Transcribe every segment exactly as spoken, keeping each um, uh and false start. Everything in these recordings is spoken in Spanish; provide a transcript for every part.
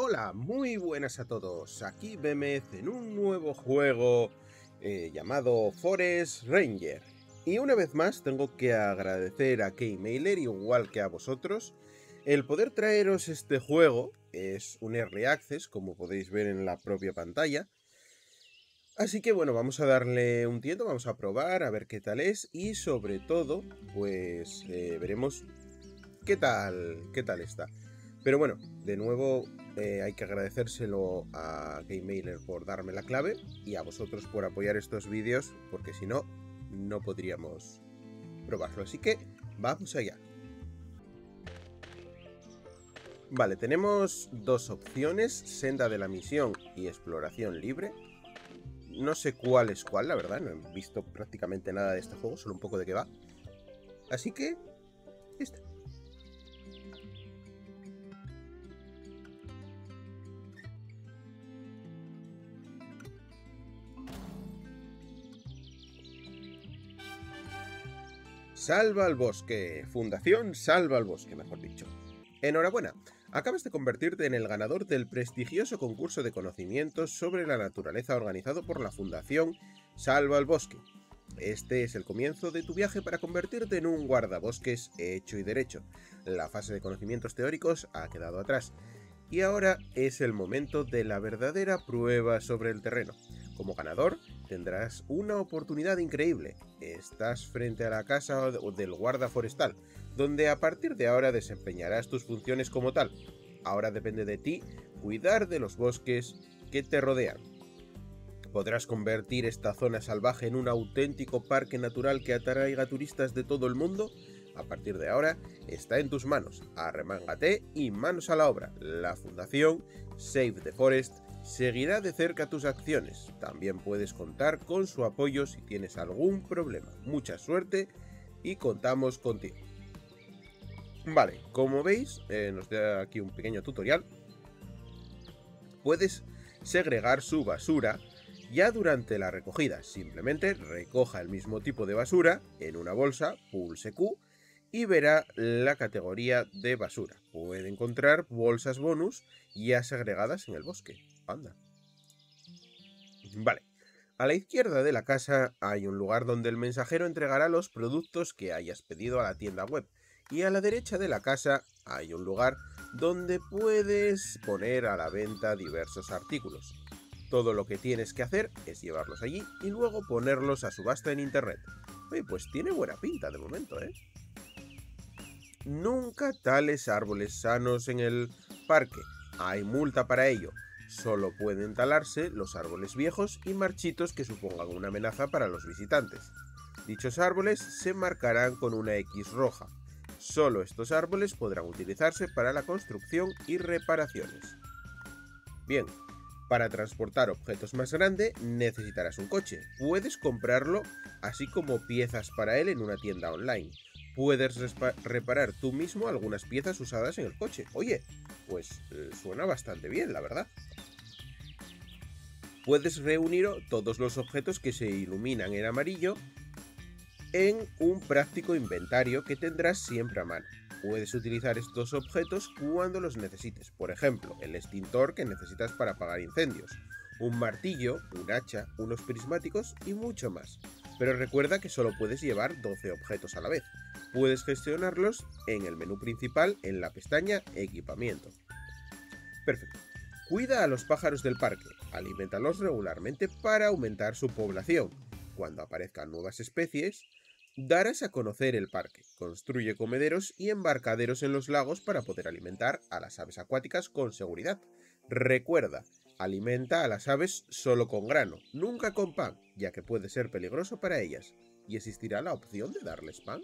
Hola, muy buenas a todos. Aquí Bémez en un nuevo juego eh, llamado Forest Ranger. Y una vez más tengo que agradecer a Keymailer, igual que a vosotros, el poder traeros este juego. Es un Early Access, como podéis ver en la propia pantalla. Así que bueno, vamos a darle un tiento, vamos a probar, a ver qué tal es. Y sobre todo, pues eh, veremos qué tal, qué tal está. Pero bueno, de nuevo eh, hay que agradecérselo a Keymailer por darme la clave y a vosotros por apoyar estos vídeos, porque si no, no podríamos probarlo. Así que vamos allá. Vale, tenemos dos opciones, senda de la misión y exploración libre. No sé cuál es cuál, la verdad, no he visto prácticamente nada de este juego, solo un poco de qué va. Así que, esta. Salva al Bosque. Fundación Salva al Bosque, mejor dicho. Enhorabuena. Acabas de convertirte en el ganador del prestigioso concurso de conocimientos sobre la naturaleza organizado por la Fundación Salva al Bosque. Este es el comienzo de tu viaje para convertirte en un guardabosques hecho y derecho. La fase de conocimientos teóricos ha quedado atrás. Y ahora es el momento de la verdadera prueba sobre el terreno. Como ganador, tendrás una oportunidad increíble. Estás frente a la casa del guarda forestal, donde a partir de ahora desempeñarás tus funciones como tal. Ahora depende de ti cuidar de los bosques que te rodean. Podrás convertir esta zona salvaje en un auténtico parque natural que atraiga turistas de todo el mundo. A partir de ahora está en tus manos. Arremángate y manos a la obra. La Fundación Save the Forest seguirá de cerca tus acciones. También puedes contar con su apoyo si tienes algún problema. Mucha suerte y contamos contigo. Vale, como veis, eh, nos da aquí un pequeño tutorial. Puedes segregar su basura ya durante la recogida. Simplemente recoja el mismo tipo de basura en una bolsa, pulse Q y verá la categoría de basura. Puede encontrar bolsas bonus ya segregadas en el bosque. Anda. Vale. A la izquierda de la casa hay un lugar donde el mensajero entregará los productos que hayas pedido a la tienda web. Y a la derecha de la casa hay un lugar donde puedes poner a la venta diversos artículos. Todo lo que tienes que hacer es llevarlos allí y luego ponerlos a subasta en internet. Oye, pues tiene buena pinta de momento, ¿eh? Nunca tales árboles sanos en el parque. Hay multa para ello. Solo pueden talarse los árboles viejos y marchitos que supongan una amenaza para los visitantes. Dichos árboles se marcarán con una X roja. Solo estos árboles podrán utilizarse para la construcción y reparaciones. Bien, para transportar objetos más grandes necesitarás un coche. Puedes comprarlo, así como piezas para él en una tienda online. Puedes reparar tú mismo algunas piezas usadas en el coche. Oye, pues eh, suena bastante bien, la verdad. Puedes reunir todos los objetos que se iluminan en amarillo en un práctico inventario que tendrás siempre a mano. Puedes utilizar estos objetos cuando los necesites. Por ejemplo, el extintor que necesitas para apagar incendios, un martillo, un hacha, unos prismáticos y mucho más. Pero recuerda que solo puedes llevar doce objetos a la vez. Puedes gestionarlos en el menú principal en la pestaña Equipamiento. Perfecto. Cuida a los pájaros del parque. Alimentalos regularmente para aumentar su población. Cuando aparezcan nuevas especies, darás a conocer el parque. Construye comederos y embarcaderos en los lagos para poder alimentar a las aves acuáticas con seguridad. Recuerda, alimenta a las aves solo con grano, nunca con pan, ya que puede ser peligroso para ellas. ¿Y existirá la opción de darles pan?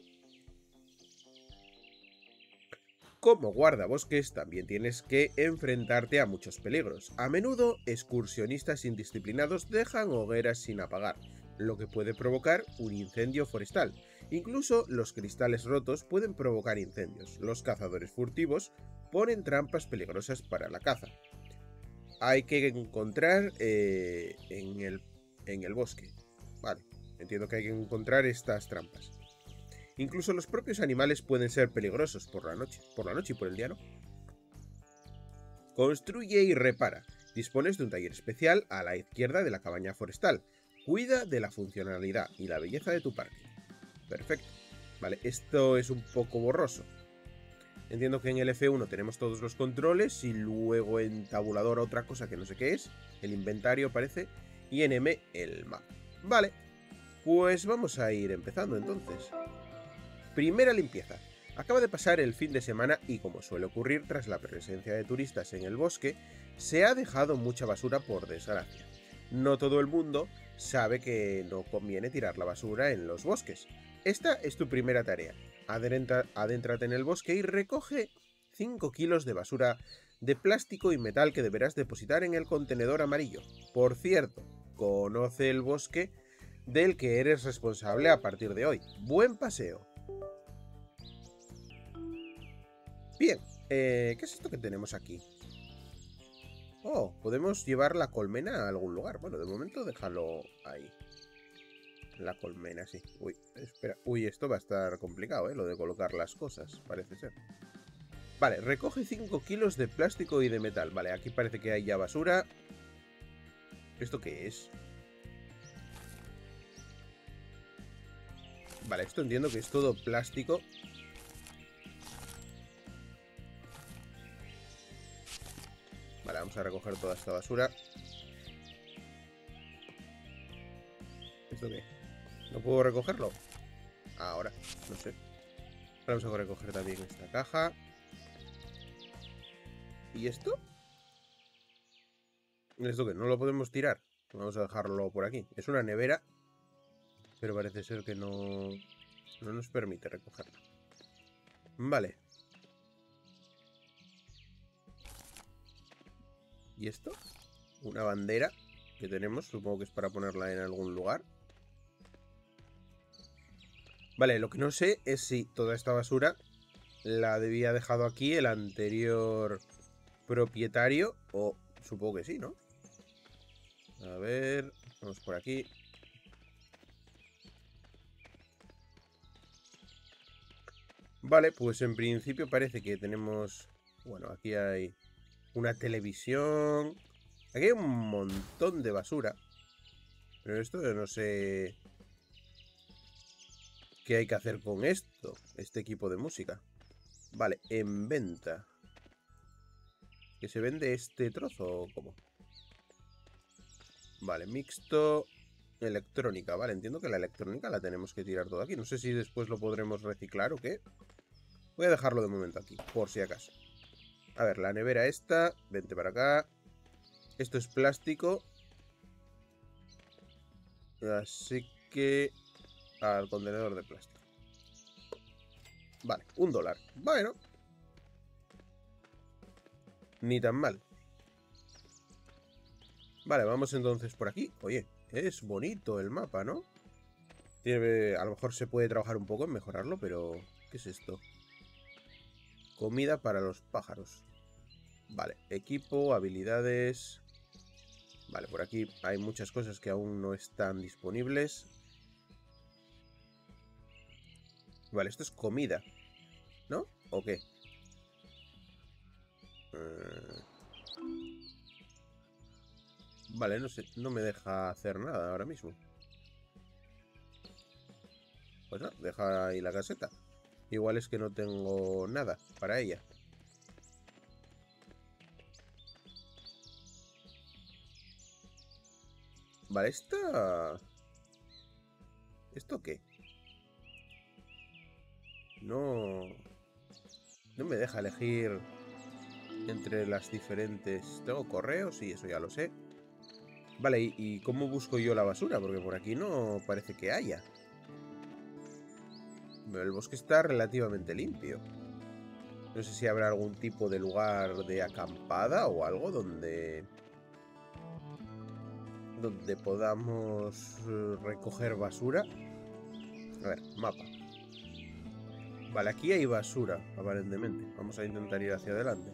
Como guardabosques también tienes que enfrentarte a muchos peligros. A menudo, excursionistas indisciplinados dejan hogueras sin apagar, lo que puede provocar un incendio forestal. Incluso los cristales rotos pueden provocar incendios. Los cazadores furtivos ponen trampas peligrosas para la caza. Hay que encontrar eh, en, el, en el bosque. Vale, entiendo que hay que encontrar estas trampas. Incluso los propios animales pueden ser peligrosos por la noche, por la noche y por el día no. Construye y repara. Dispones de un taller especial a la izquierda de la cabaña forestal. Cuida de la funcionalidad y la belleza de tu parque. Perfecto. Vale, esto es un poco borroso. Entiendo que en el F uno tenemos todos los controles y luego en tabulador otra cosa que no sé qué es. El inventario parece. Y en M el mapa. Vale. Pues vamos a ir empezando entonces. Primera limpieza. Acaba de pasar el fin de semana y, como suele ocurrir tras la presencia de turistas en el bosque, se ha dejado mucha basura por desgracia. No todo el mundo sabe que no conviene tirar la basura en los bosques. Esta es tu primera tarea. Adentra, adéntrate en el bosque y recoge cinco kilos de basura de plástico y metal que deberás depositar en el contenedor amarillo. Por cierto, conoce el bosque del que eres responsable a partir de hoy. ¡Buen paseo! Bien, eh, ¿qué es esto que tenemos aquí? Oh, podemos llevar la colmena a algún lugar. Bueno, de momento déjalo ahí. La colmena, sí. Uy, espera. Uy, esto va a estar complicado, ¿eh? Lo de colocar las cosas, parece ser. Vale, recoge cinco kilos de plástico y de metal. Vale, aquí parece que hay ya basura. ¿Esto qué es? Vale, esto entiendo que es todo plástico. Vale, vamos a recoger toda esta basura. ¿Esto qué? ¿No puedo recogerlo? Ahora, no sé. Vamos a recoger también esta caja. ¿Y esto? ¿Esto qué? ¿No lo podemos tirar? Vamos a dejarlo por aquí. Es una nevera, pero parece ser que no, no nos permite recogerlo. Vale. ¿Y esto? Una bandera que tenemos. Supongo que es para ponerla en algún lugar. Vale, lo que no sé es si toda esta basura la debía dejado aquí el anterior propietario. O supongo que sí, ¿no? A ver, vamos por aquí. Vale, pues en principio parece que tenemos... Bueno, aquí hay una televisión. Aquí hay un montón de basura. Pero esto yo no sé qué hay que hacer con esto. Este equipo de música. Vale, en venta. ¿Que se vende este trozo o cómo? Vale, mixto. Electrónica, vale, entiendo que la electrónica la tenemos que tirar todo aquí. No sé si después lo podremos reciclar o qué. Voy a dejarlo de momento aquí, por si acaso. A ver, la nevera esta. Vente para acá. Esto es plástico. Así que... al contenedor de plástico. Vale, un dólar. Bueno. Ni tan mal. Vale, vamos entonces por aquí. Oye, es bonito el mapa, ¿no? Tiene, a lo mejor se puede trabajar un poco en mejorarlo, pero... ¿qué es esto? Comida para los pájaros. Vale, equipo, habilidades... Vale, por aquí hay muchas cosas que aún no están disponibles. Vale, esto es comida, ¿no? ¿O qué? Uh... Vale, no sé, no me deja hacer nada ahora mismo. Pues no, deja ahí la caseta. Igual es que no tengo nada para ella. Vale, esta... ¿Esto qué? No... No me deja elegir entre las diferentes... ¿Tengo correos? Sí, eso ya lo sé. Vale, ¿y, y cómo busco yo la basura? Porque por aquí no parece que haya. Pero el bosque está relativamente limpio. No sé si habrá algún tipo de lugar de acampada o algo donde... donde podamos recoger basura. A ver, mapa. Vale, aquí hay basura, aparentemente. Vamos a intentar ir hacia adelante.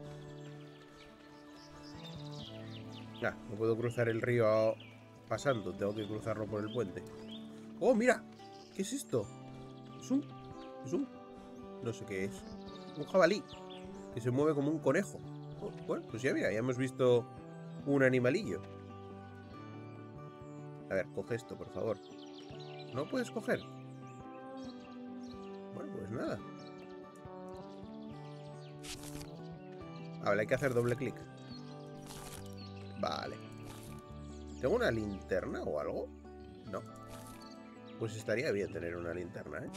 Ah, no puedo cruzar el río pasando. Tengo que cruzarlo por el puente. ¡Oh, mira! ¿Qué es esto? Es un... Es un... No sé qué es. Un jabalí. Que se mueve como un conejo. Oh, bueno, pues ya mira, ya hemos visto un animalillo. A ver, coge esto, por favor. ¿No puedes coger? Bueno, pues nada. Ahora hay que hacer doble clic. Vale. ¿Tengo una linterna o algo? No. Pues estaría bien tener una linterna, ¿eh?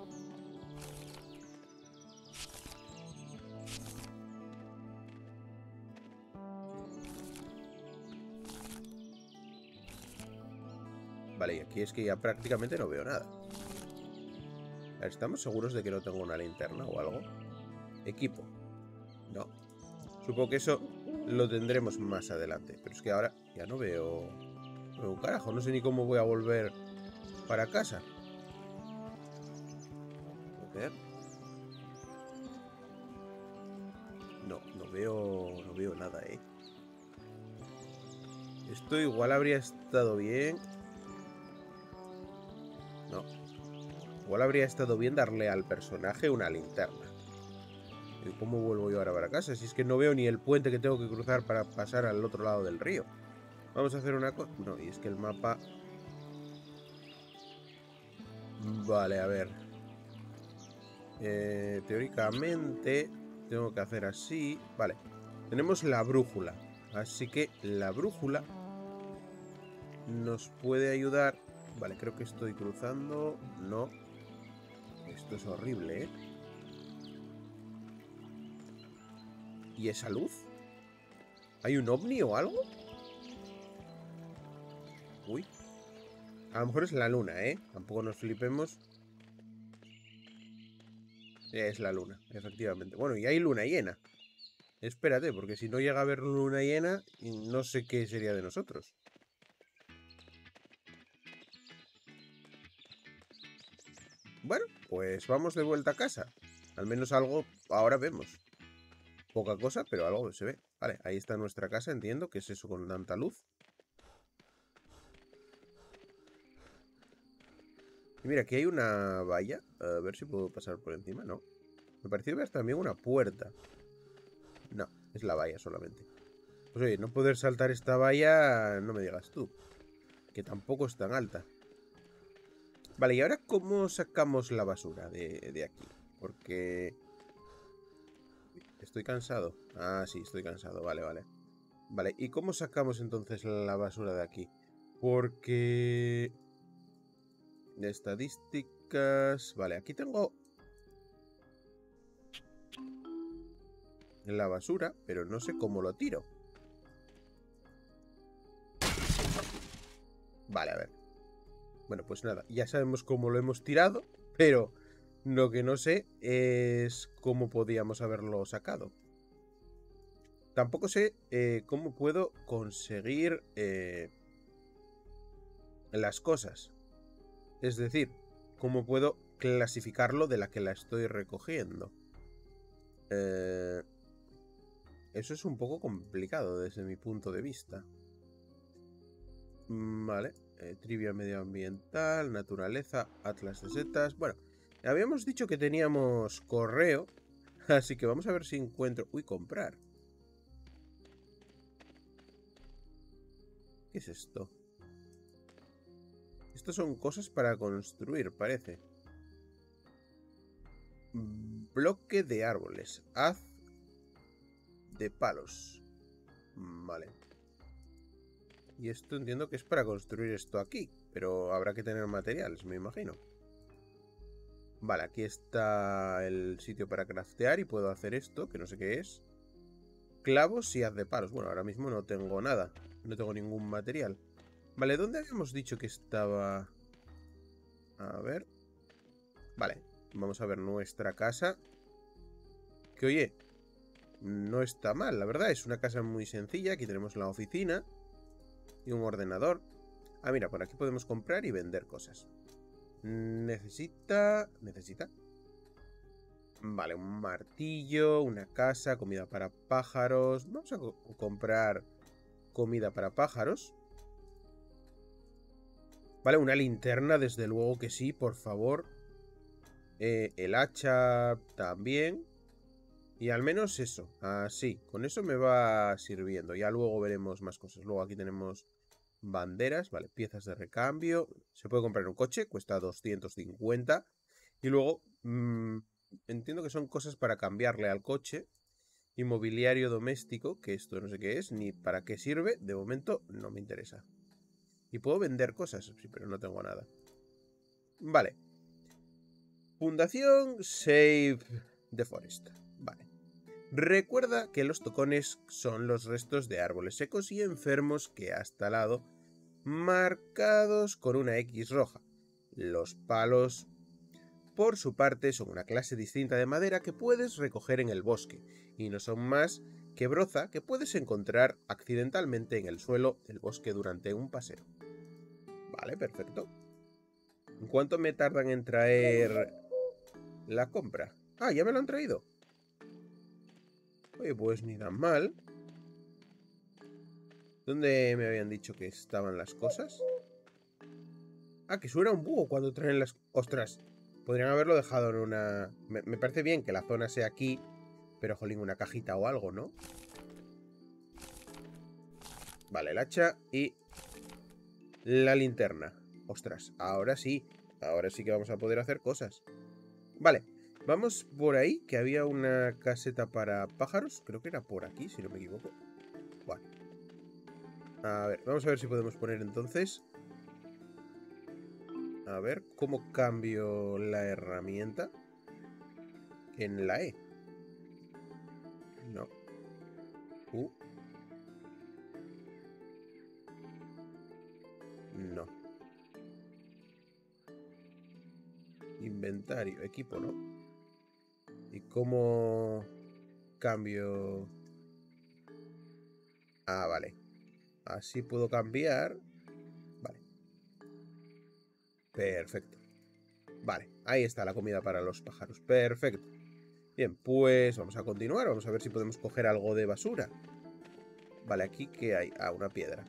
Vale, y aquí es que ya prácticamente no veo nada. A ver, ¿estamos seguros de que no tengo una linterna o algo? Equipo. No. Supongo que eso lo tendremos más adelante. Pero es que ahora ya no veo... No veo un carajo. No sé ni cómo voy a volver para casa. A ver. No, no veo... No veo nada, ¿eh? Esto igual habría estado bien... No. Igual habría estado bien darle al personaje una linterna. ¿Y cómo vuelvo yo ahora para casa? Si es que no veo ni el puente que tengo que cruzar para pasar al otro lado del río. Vamos a hacer una cosa... No, y es que el mapa... Vale, a ver. Eh, teóricamente tengo que hacer así. Vale. Tenemos la brújula. Así que la brújula nos puede ayudar. Vale, creo que estoy cruzando. No. Esto es horrible, ¿eh? ¿Y esa luz? ¿Hay un ovni o algo? Uy. A lo mejor es la luna, ¿eh? Tampoco nos flipemos. Es la luna, efectivamente. Bueno, y hay luna llena. Espérate, porque si no llega a haber luna llena, no sé qué sería de nosotros. Bueno, pues vamos de vuelta a casa. Al menos algo ahora vemos. Poca cosa, pero algo se ve. Vale, ahí está nuestra casa, entiendo. ¿Qué es eso con tanta luz? Y mira, aquí hay una valla. A ver si puedo pasar por encima. No. Me pareció ver también una puerta. No, es la valla solamente. Pues oye, no poder saltar esta valla, no me digas tú. Que tampoco es tan alta. Vale, ¿y ahora cómo sacamos la basura de, de aquí? Porque... Estoy cansado. Ah, sí, estoy cansado. Vale, vale. Vale, ¿y cómo sacamos entonces la basura de aquí? Porque... Estadísticas... Vale, aquí tengo... la basura, pero no sé cómo lo tiro. Vale, a ver. Bueno, pues nada, ya sabemos cómo lo hemos tirado, pero lo que no sé es cómo podíamos haberlo sacado. Tampoco sé eh, cómo puedo conseguir eh, las cosas. Es decir, cómo puedo clasificarlo de la que la estoy recogiendo. Eh, eso es un poco complicado desde mi punto de vista. Vale. Eh, trivia medioambiental, naturaleza, atlas de setas. Bueno, habíamos dicho que teníamos correo. Así que vamos a ver si encuentro... Uy, comprar. ¿Qué es esto? Estos son cosas para construir, parece. Bloque de árboles. Haz de palos. Vale. Y esto entiendo que es para construir esto aquí. Pero habrá que tener materiales, me imagino. Vale, aquí está el sitio para craftear y puedo hacer esto, que no sé qué es. Clavos y haz de palos. Bueno, ahora mismo no tengo nada. No tengo ningún material. Vale, ¿dónde habíamos dicho que estaba? A ver. Vale, vamos a ver nuestra casa. Que oye, no está mal, la verdad. Es una casa muy sencilla. Aquí tenemos la oficina y un ordenador. Ah, mira, por aquí podemos comprar y vender cosas. Necesita... Necesita... Vale, un martillo, una casa, comida para pájaros. Vamos a co comprar comida para pájaros. Vale, una linterna, desde luego que sí, por favor. Eh, el hacha también. Y al menos eso, así, con eso me va sirviendo. Ya luego veremos más cosas. Luego aquí tenemos banderas, vale, piezas de recambio. Se puede comprar un coche, cuesta doscientos cincuenta. Y luego, mmm, entiendo que son cosas para cambiarle al coche. Inmobiliario doméstico, que esto no sé qué es, ni para qué sirve. De momento no me interesa. Y puedo vender cosas, sí, pero no tengo nada. Vale. Fundación Save the Forest. Vale. Recuerda que los tocones son los restos de árboles secos y enfermos que has talado, marcados con una X roja. Los palos, por su parte, son una clase distinta de madera que puedes recoger en el bosque, y no son más que broza que puedes encontrar accidentalmente en el suelo del bosque durante un paseo. Vale, perfecto. ¿En cuánto me tardan en traer la compra? Ah, ya me lo han traído. Oye, pues ni tan mal. ¿Dónde me habían dicho que estaban las cosas? Ah, que suena un búho cuando traen las... ¡Ostras! Podrían haberlo dejado en una... Me, me parece bien que la zona sea aquí, pero jolín, una cajita o algo, ¿no? Vale, el hacha y la linterna. Ostras, ahora sí. Ahora sí que vamos a poder hacer cosas. Vale, vamos por ahí, que había una caseta para pájaros. Creo que era por aquí, si no me equivoco. Vale. A ver, vamos a ver si podemos poner entonces... A ver, ¿cómo cambio la herramienta? En la E. No. U. No. Inventario, equipo, ¿no? ¿Y cómo cambio? Ah, vale. Así puedo cambiar. Vale. Perfecto. Vale, ahí está la comida para los pájaros. Perfecto. Bien, pues vamos a continuar. Vamos a ver si podemos coger algo de basura. Vale, aquí ¿qué hay? Ah, una piedra.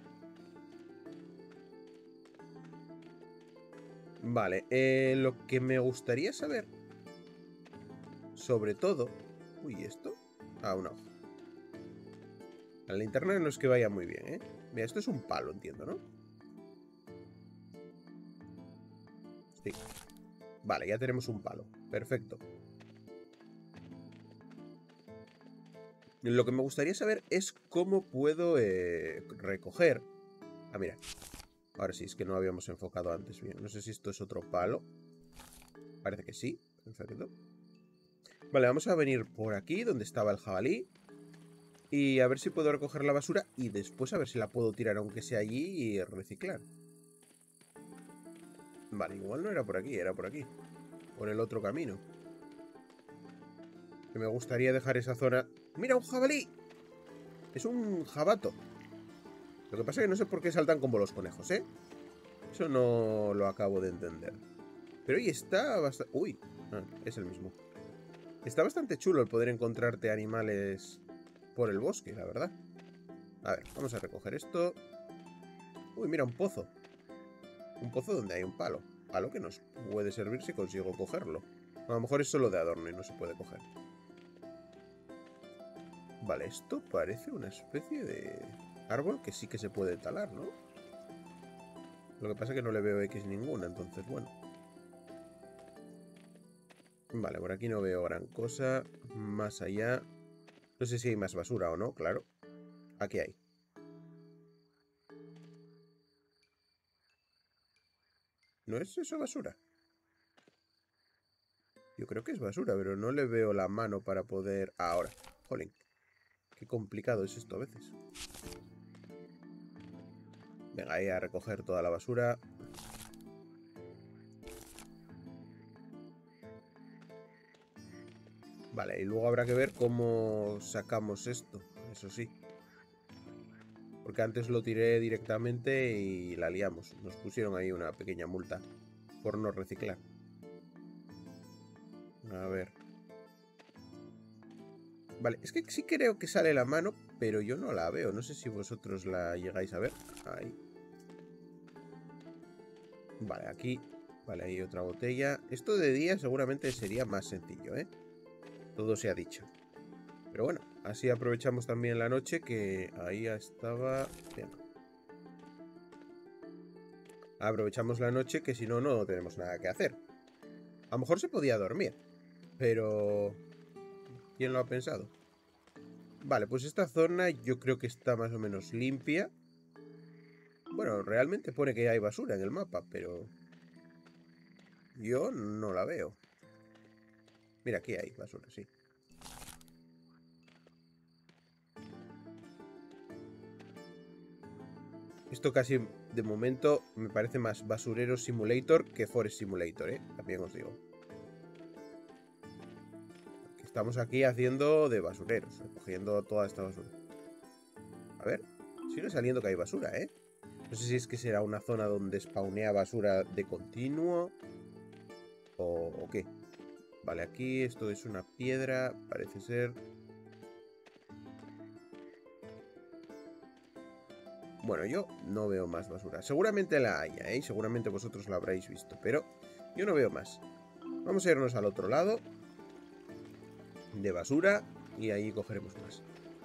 Vale, eh, lo que me gustaría saber, sobre todo... Uy, ¿esto? Ah, una hoja. La linterna no es que vaya muy bien, ¿eh? Mira, esto es un palo, entiendo, ¿no? Sí. Vale, ya tenemos un palo. Perfecto. Lo que me gustaría saber es cómo puedo eh, recoger... Ah, mira. Ahora sí, es que no habíamos enfocado antes bien. No sé si esto es otro palo. Parece que sí. Perfecto. Vale, vamos a venir por aquí, donde estaba el jabalí. Y a ver si puedo recoger la basura. Y después a ver si la puedo tirar, aunque sea allí, y reciclar. Vale, igual no era por aquí, era por aquí. Por el otro camino. Que me gustaría dejar esa zona... ¡Mira, un jabalí! Es un jabato. Lo que pasa es que no sé por qué saltan como los conejos, ¿eh? Eso no lo acabo de entender. Pero hoy está bastante... Uy, ah, es el mismo. Está bastante chulo el poder encontrarte animales por el bosque, la verdad. A ver, vamos a recoger esto. Uy, mira, un pozo. Un pozo donde hay un palo. Palo que nos puede servir si consigo cogerlo. A lo mejor es solo de adorno y no se puede coger. Vale, esto parece una especie de árbol que sí que se puede talar, ¿no? Lo que pasa es que no le veo X ninguna, entonces bueno. Vale, por aquí no veo gran cosa. Más allá... No sé si hay más basura o no, claro. Aquí hay. ¿No es eso basura? Yo creo que es basura, pero no le veo la mano para poder... Ahora. Jolín. Qué complicado es esto a veces. Venga, ahí a recoger toda la basura. Vale, y luego habrá que ver cómo sacamos esto. Eso sí. Porque antes lo tiré directamente y la liamos. Nos pusieron ahí una pequeña multa por no reciclar. A ver. Vale, es que sí creo que sale la mano, pero yo no la veo. No sé si vosotros la llegáis a ver. Ahí. Vale, aquí. Vale, hay otra botella. Esto de día seguramente sería más sencillo, ¿eh? Todo se ha dicho. Pero bueno, así aprovechamos también la noche, que ahí estaba... Bien. Aprovechamos la noche, que si no, no tenemos nada que hacer. A lo mejor se podía dormir, pero... ¿quién lo ha pensado? Vale, pues esta zona yo creo que está más o menos limpia. Bueno, realmente pone que hay basura en el mapa, pero... yo no la veo. Mira, aquí hay basura, sí. Esto casi, de momento, me parece más Basurero Simulator que Forest Simulator, ¿eh? También os digo. Estamos aquí haciendo de basureros, recogiendo toda esta basura. A ver, sigue saliendo que hay basura, ¿eh? No sé si es que será una zona donde spawnea basura de continuo o, o qué. Vale, aquí esto es una piedra, parece ser. Bueno, yo no veo más basura. Seguramente la haya, ¿eh? Seguramente vosotros la habréis visto, pero yo no veo más. Vamos a irnos al otro lado de basura y ahí cogeremos más.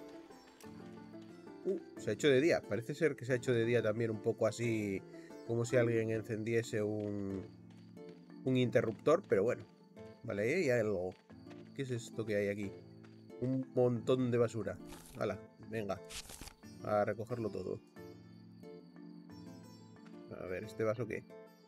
Uh, se ha hecho de día. Parece ser que se ha hecho de día también un poco así, como si alguien encendiese un, un interruptor, pero bueno. Vale, ahí hay algo. ¿Qué es esto que hay aquí? Un montón de basura. Hala, venga. A recogerlo todo. A ver, ¿este vaso qué?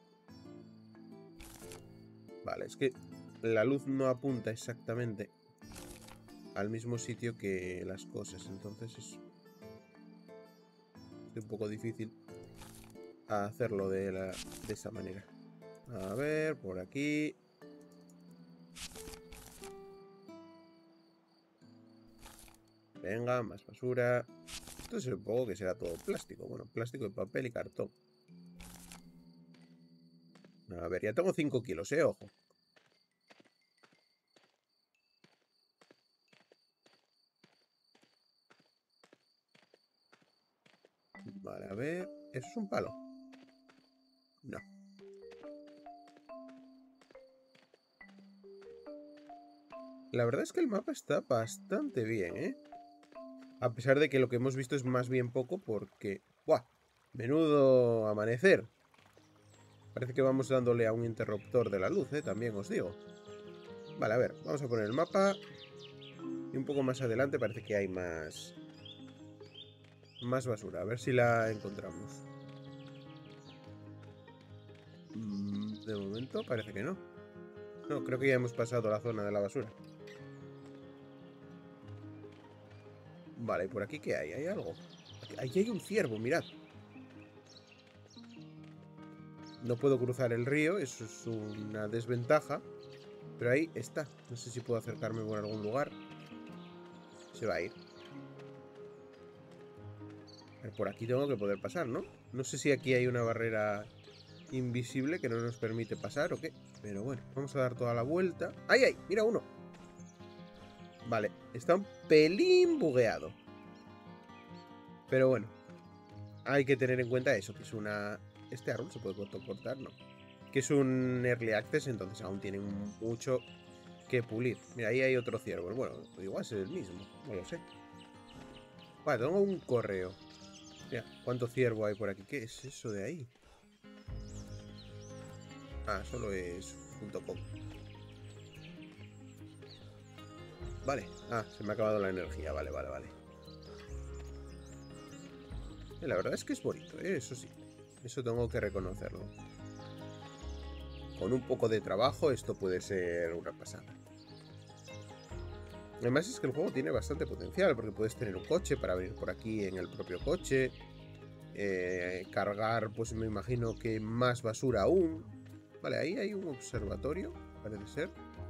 Vale, es que la luz no apunta exactamente al mismo sitio que las cosas, entonces es un poco difícil hacerlo de, la, de esa manera. A ver, por aquí. Venga, más basura. Esto supongo que será todo plástico. Bueno, plástico de papel y cartón. A ver, ya tengo cinco kilos, eh, ojo. Vale, a ver. ¿Eso es un palo? No. La verdad es que el mapa está bastante bien, ¿eh? A pesar de que lo que hemos visto es más bien poco porque... ¡buah! Menudo amanecer. Parece que vamos dándole a un interruptor de la luz, ¿eh? También os digo. Vale, a ver, vamos a poner el mapa. Y un poco más adelante parece que hay más... más basura. A ver si la encontramos. De momento parece que no. No, creo que ya hemos pasado la zona de la basura. Vale, ¿y por aquí qué hay? ¿Hay algo? Aquí hay un ciervo, mirad. No puedo cruzar el río, eso es una desventaja. Pero ahí está. No sé si puedo acercarme por algún lugar. Se va a ir. Por aquí tengo que poder pasar, ¿no? No sé si aquí hay una barrera invisible que no nos permite pasar o qué. Pero bueno, vamos a dar toda la vuelta. ¡Ay, ay! ¡Mira uno! Vale, está un pelín bugueado. Pero bueno, hay que tener en cuenta eso, que es una... Este árbol se puede cortar, ¿no? Que es un early access, entonces aún tienen mucho que pulir. Mira, ahí hay otro ciervo. Bueno, igual es el mismo, no lo sé. Vale, tengo un correo. Mira, ¿cuánto ciervo hay por aquí? ¿Qué es eso de ahí? Ah, solo es .com. Vale. Ah, se me ha acabado la energía. Vale, vale, vale. La verdad es que es bonito, ¿eh? Eso sí. Eso tengo que reconocerlo. Con un poco de trabajo esto puede ser una pasada. Además es que el juego tiene bastante potencial, porque puedes tener un coche para venir por aquí en el propio coche. Eh, cargar, pues me imagino que más basura aún. Vale, ahí hay un observatorio, parece ser.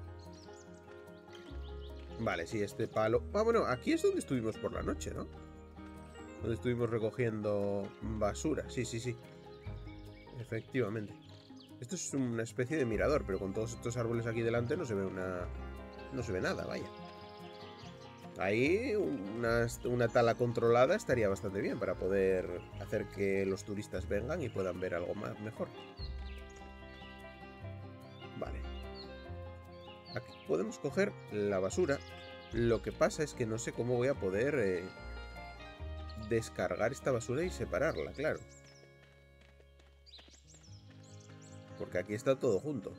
Vale, sí, este palo... Ah, bueno, aquí es donde estuvimos por la noche, ¿no? Donde estuvimos recogiendo basura. Sí, sí, sí. Efectivamente. Esto es una especie de mirador, pero con todos estos árboles aquí delante no se ve una... No se ve nada, vaya. Ahí una, una tala controlada estaría bastante bien para poder hacer que los turistas vengan y puedan ver algo más mejor. Vale. Aquí podemos coger la basura Lo que pasa es que no sé cómo voy a poder eh, descargar esta basura y separarla, claro. Porque aquí está todo junto.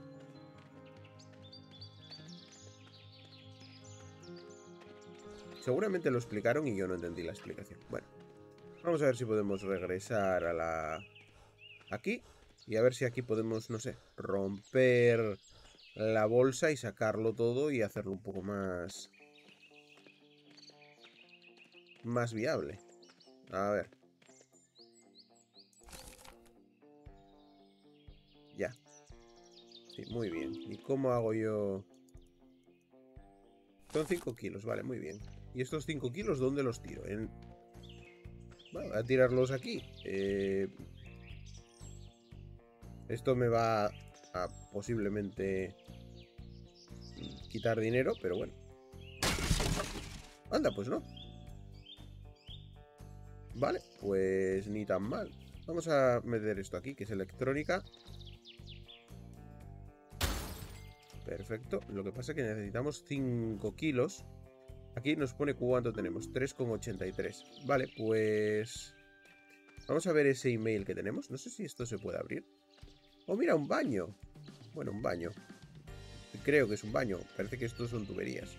Seguramente lo explicaron y yo no entendí la explicación. Bueno, vamos a ver si podemos regresar a la... aquí. Y a ver si aquí podemos, no sé, romper la bolsa y sacarlo todo y hacerlo un poco más... más viable. A ver. Ya. Sí, muy bien. ¿Y cómo hago yo...? Son cinco kilos, vale, muy bien. ¿Y estos cinco kilos dónde los tiro? En... Bueno, voy a tirarlos aquí. Eh... Esto me va a posiblemente quitar dinero, pero bueno. Anda, pues no. Vale, pues ni tan mal. Vamos a meter esto aquí, que es electrónica. Perfecto. Lo que pasa es que necesitamos cinco kilos. Aquí nos pone cuánto tenemos. tres coma ochenta y tres. Vale, pues... vamos a ver ese email que tenemos. No sé si esto se puede abrir. Oh, mira, un baño. Bueno, un baño. Creo que es un baño. Parece que estos son tuberías.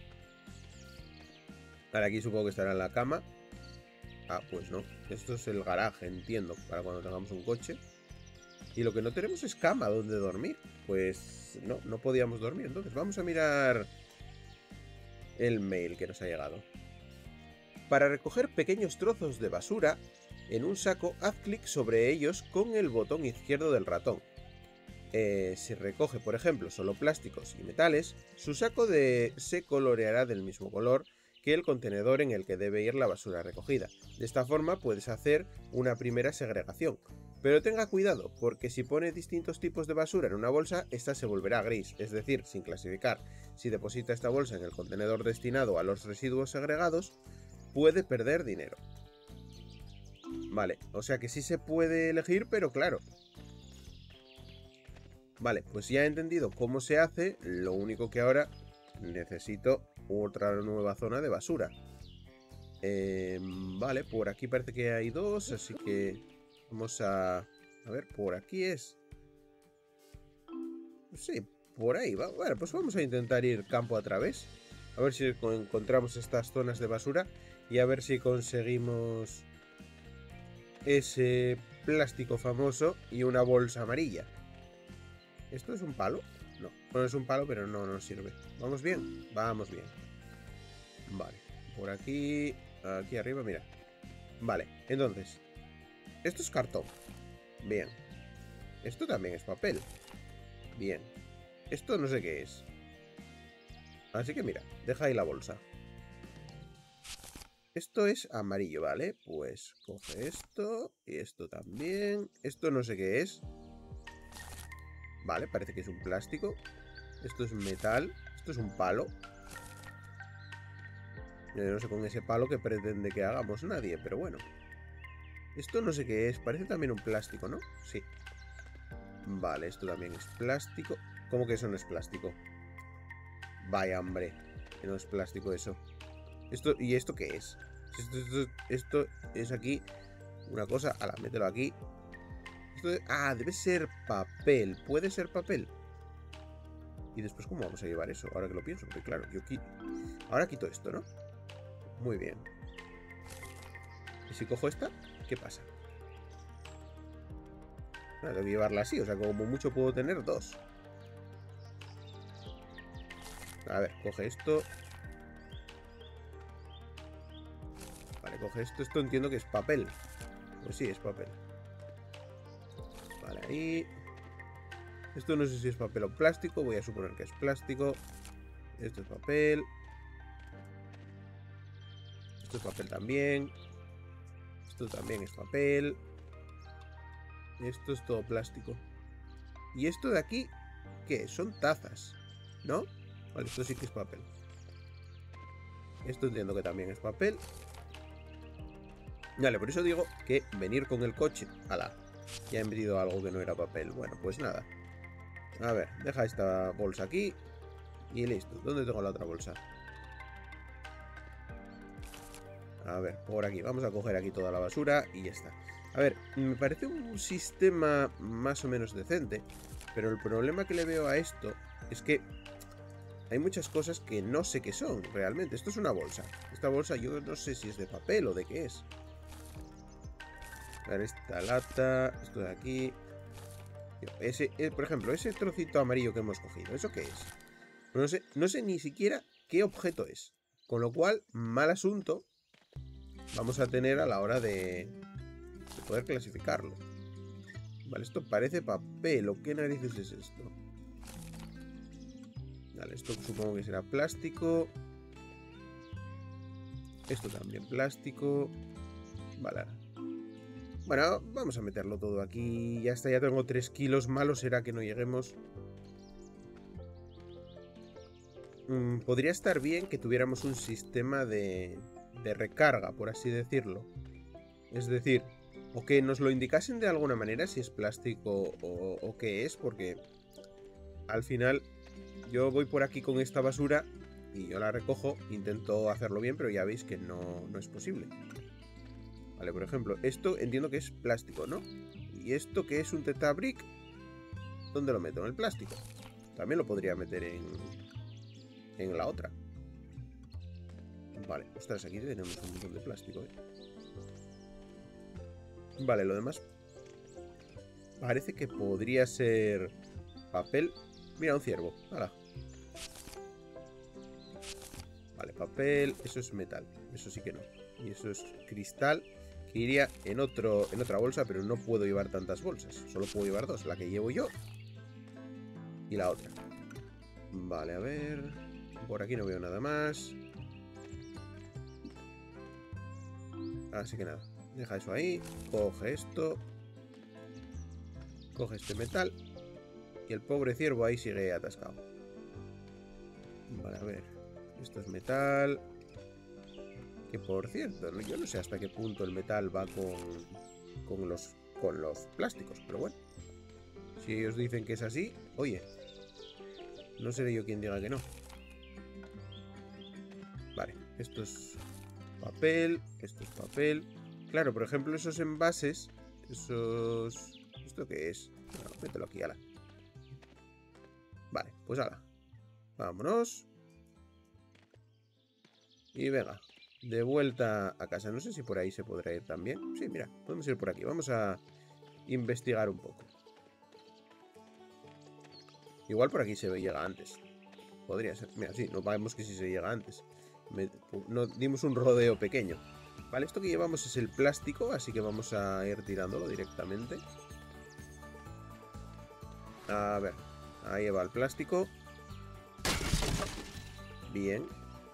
Ahora aquí supongo que estará en la cama. Ah, pues no. Esto es el garaje, entiendo, para cuando tengamos un coche. Y lo que no tenemos es cama donde dormir. Pues no, no podíamos dormir. Entonces vamos a mirar el mail que nos ha llegado. Para recoger pequeños trozos de basura en un saco, haz clic sobre ellos con el botón izquierdo del ratón. Eh, si recoge, por ejemplo, solo plásticos y metales, su saco de se coloreará del mismo color que el contenedor en el que debe ir la basura recogida. De esta forma puedes hacer una primera segregación. Pero tenga cuidado, porque si pone distintos tipos de basura en una bolsa, esta se volverá gris, es decir, sin clasificar. Si deposita esta bolsa en el contenedor destinado a los residuos segregados, puede perder dinero. Vale, o sea que sí se puede elegir, pero claro. Vale, pues ya he entendido cómo se hace, lo único que ahora necesito otra nueva zona de basura. Eh, vale, por aquí parece que hay dos, así que vamos a... a ver, por aquí es... sí, por ahí va. Bueno, pues vamos a intentar ir campo a través. A ver si encontramos estas zonas de basura y a ver si conseguimos ese plástico famoso y una bolsa amarilla. ¿Esto es un palo? No, no es un palo, pero no nos sirve. ¿Vamos bien? Vamos bien. Vale, por aquí... aquí arriba, mira. Vale, entonces... esto es cartón. Bien. Esto también es papel. Bien. Esto no sé qué es. Así que mira, deja ahí la bolsa. Esto es amarillo, ¿vale? Pues coge esto y esto también. Esto no sé qué es. Vale, parece que es un plástico. Esto es metal. Esto es un palo. Yo no sé con ese palo que pretende que hagamos nadie, pero bueno. Esto no sé qué es. Parece también un plástico, ¿no? Sí. Vale, esto también es plástico. ¿Cómo que eso no es plástico? Vaya, hombre. Que no es plástico eso. Esto, ¿y esto qué es? Esto, esto, esto es aquí una cosa. Ala, mételo aquí. Esto de, ah, debe ser papel. ¿Puede ser papel? Y después, ¿cómo vamos a llevar eso? Ahora que lo pienso, porque claro, yo quito... ahora quito esto, ¿no? Muy bien. ¿Y si cojo esta? ¿Qué pasa? Ah, tengo que llevarla así, o sea, como mucho puedo tener dos. A ver, coge esto. Vale, coge esto. Esto entiendo que es papel. Pues sí, es papel. Vale, ahí. Esto no sé si es papel o plástico. Voy a suponer que es plástico. Esto es papel. Esto es papel también. Esto también es papel. Esto es todo plástico. ¿Y esto de aquí qué? Son tazas, ¿no? Vale, esto sí que es papel. Esto entiendo que también es papel. Vale, por eso digo que venir con el coche... ala, ya he metido algo que no era papel. Bueno, pues nada. A ver, deja esta bolsa aquí. Y listo. ¿Dónde tengo la otra bolsa? A ver, por aquí. Vamos a coger aquí toda la basura y ya está. A ver, me parece un sistema más o menos decente, pero el problema que le veo a esto es que hay muchas cosas que no sé qué son realmente. Esto es una bolsa. Esta bolsa yo no sé si es de papel o de qué es. A ver, esta lata, esto de aquí. Ese, eh, por ejemplo, ese trocito amarillo que hemos cogido, ¿eso qué es? No sé, no sé ni siquiera qué objeto es. Con lo cual, mal asunto vamos a tener a la hora de, de poder clasificarlo. Vale, esto parece papel. ¿O qué narices es esto? Vale, esto supongo que será plástico. Esto también plástico. Vale. Bueno, vamos a meterlo todo aquí. Ya está, ya tengo tres kilos. Malo será que no lleguemos. Mm, podría estar bien que tuviéramos un sistema de, de recarga, por así decirlo. Es decir, o que nos lo indicasen de alguna manera si es plástico o, o qué es, porque al final yo voy por aquí con esta basura y yo la recojo, intento hacerlo bien, pero ya veis que no, no es posible. Vale, por ejemplo, esto entiendo que es plástico, ¿no? Y esto que es un tetabric, ¿dónde lo meto? En el plástico. También lo podría meter en, en la otra. Vale, ostras, aquí tenemos un montón de plástico, ¿eh? Vale, lo demás parece que podría ser papel. Mira, un ciervo. ¡Hala! Vale, papel. Eso es metal. Eso sí que no. Y eso es cristal, que iría en, otro, en otra bolsa, pero no puedo llevar tantas bolsas. Solo puedo llevar dos. La que llevo yo y la otra. Vale, a ver. Por aquí no veo nada más. Así que nada. Deja eso ahí. Coge esto. Coge este metal. Y el pobre ciervo ahí sigue atascado. Vale, a ver. Esto es metal. Que por cierto, yo no sé hasta qué punto el metal va con, con, los, con los plásticos. Pero bueno. Si ellos dicen que es así, oye. No seré yo quien diga que no. Vale, esto es papel. Esto es papel. Claro, por ejemplo, esos envases. Esos... ¿Esto qué es? Bueno, mételo aquí, ala. Vale, pues ala. Vámonos. Y venga, de vuelta a casa. No sé si por ahí se podrá ir también. Sí, mira, podemos ir por aquí. Vamos a investigar un poco. Igual por aquí se llega antes. Podría ser. Mira, sí, no vemos que si se llega antes. Me, no, dimos un rodeo pequeño. Vale, esto que llevamos es el plástico, así que vamos a ir tirándolo directamente. A ver, ahí va el plástico. Bien.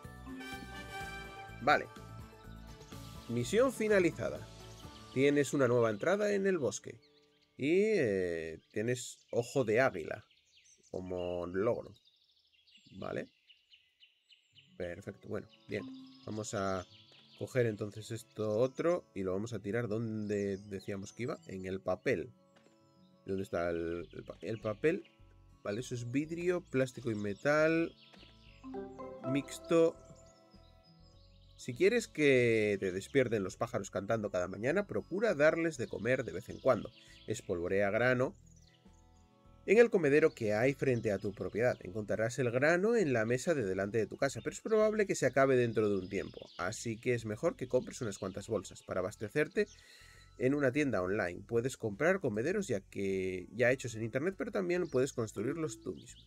Vale. Misión finalizada. Tienes una nueva entrada en el bosque. Y eh, tienes ojo de águila como logro. Vale. Perfecto, bueno, bien. Vamos a coger entonces esto otro y lo vamos a tirar donde decíamos que iba. En el papel. ¿Dónde está el, el, el papel? Vale, eso es vidrio, plástico y metal. Mixto. Si quieres que te despierten los pájaros cantando cada mañana, procura darles de comer de vez en cuando. Espolvorea grano en el comedero que hay frente a tu propiedad. Encontrarás el grano en la mesa de delante de tu casa, pero es probable que se acabe dentro de un tiempo. Así que es mejor que compres unas cuantas bolsas para abastecerte en una tienda online. Puedes comprar comederos ya que ya hechos en internet, pero también puedes construirlos tú mismo.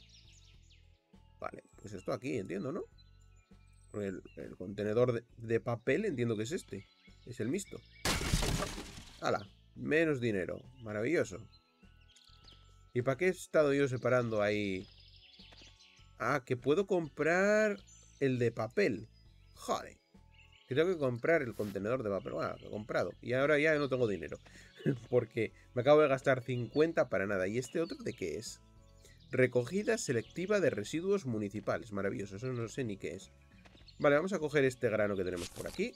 Vale, pues esto aquí, entiendo, ¿no? El, el contenedor de, de papel, entiendo que es este. Es el mixto. ¡Hala! Menos dinero. Maravilloso. ¿Y para qué he estado yo separando ahí? Ah, que puedo comprar el de papel. Joder. Que tengo que comprar el contenedor de papel. Bueno, lo he comprado. Y ahora ya no tengo dinero. Porque me acabo de gastar cincuenta para nada. ¿Y este otro de qué es? Recogida selectiva de residuos municipales. Maravilloso. Eso no sé ni qué es. Vale, vamos a coger este grano que tenemos por aquí.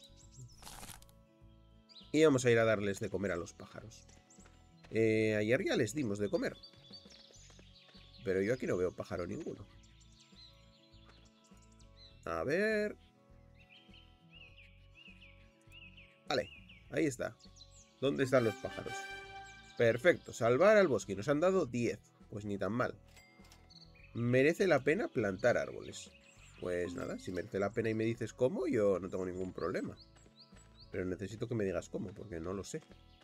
Y vamos a ir a darles de comer a los pájaros. Eh, ayer ya les dimos de comer. Pero yo aquí no veo pájaro ninguno. A ver... Ahí está. ¿Dónde están los pájaros? Perfecto, salvar al bosque. Nos han dado diez. Pues ni tan mal. ¿Merece la pena plantar árboles? Pues nada, si merece la pena y me dices cómo, yo no tengo ningún problema. Pero necesito que me digas cómo, porque no lo sé.